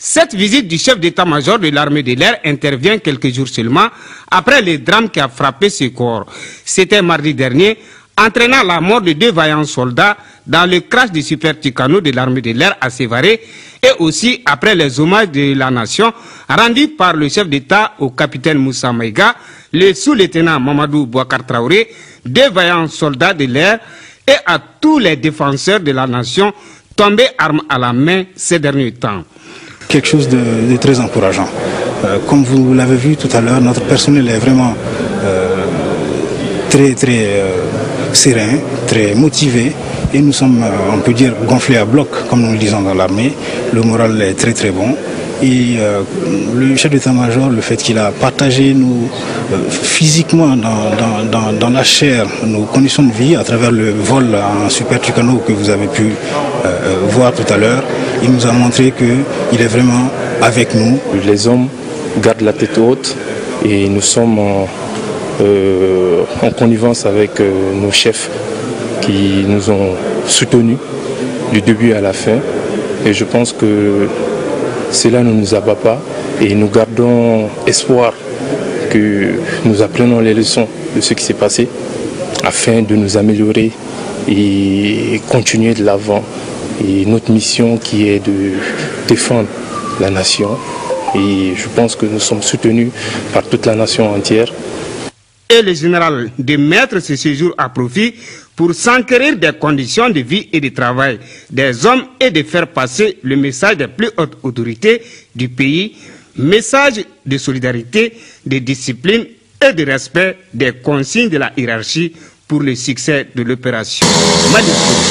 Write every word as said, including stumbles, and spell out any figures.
Cette visite du chef d'état-major de l'armée de l'air intervient quelques jours seulement après le drame qui a frappé ce corps. C'était mardi dernier, entraînant la mort de deux vaillants soldats dans le crash du Super Tucano de l'armée de l'air à Sévaré, et aussi après les hommages de la nation rendus par le chef d'État au capitaine Moussa Maïga, le sous-lieutenant Mamadou Bouakar Traoré, deux vaillants soldats de l'air, et à tous les défenseurs de la nation tombés armes à la main ces derniers temps. Quelque chose de, de très encourageant. Euh, comme vous l'avez vu tout à l'heure, notre personnel est vraiment euh, très très euh, serein, très motivé, et nous sommes, euh, on peut dire, gonflés à bloc, comme nous le disons dans l'armée. Le moral est très très bon. Et euh, le chef d'état-major, le fait qu'il a partagé nous, euh, physiquement dans, dans, dans, dans la chair nos conditions de vie à travers le vol en Super Tucano que vous avez pu euh, voir tout à l'heure, il nous a montré qu'il est vraiment avec nous. Les hommes gardent la tête haute et nous sommes en, euh, en connivence avec euh, nos chefs qui nous ont soutenus du début à la fin. Et je pense que cela ne nous abat pas et nous gardons espoir que nous apprenons les leçons de ce qui s'est passé afin de nous améliorer et continuer de l'avant. Et notre mission qui est de défendre la nation, et je pense que nous sommes soutenus par toute la nation entière. Et le général de mettre ce séjour à profit pour s'enquérir des conditions de vie et de travail des hommes et de faire passer le message des plus hautes autorités du pays, message de solidarité, de discipline et de respect des consignes de la hiérarchie pour le succès de l'opération.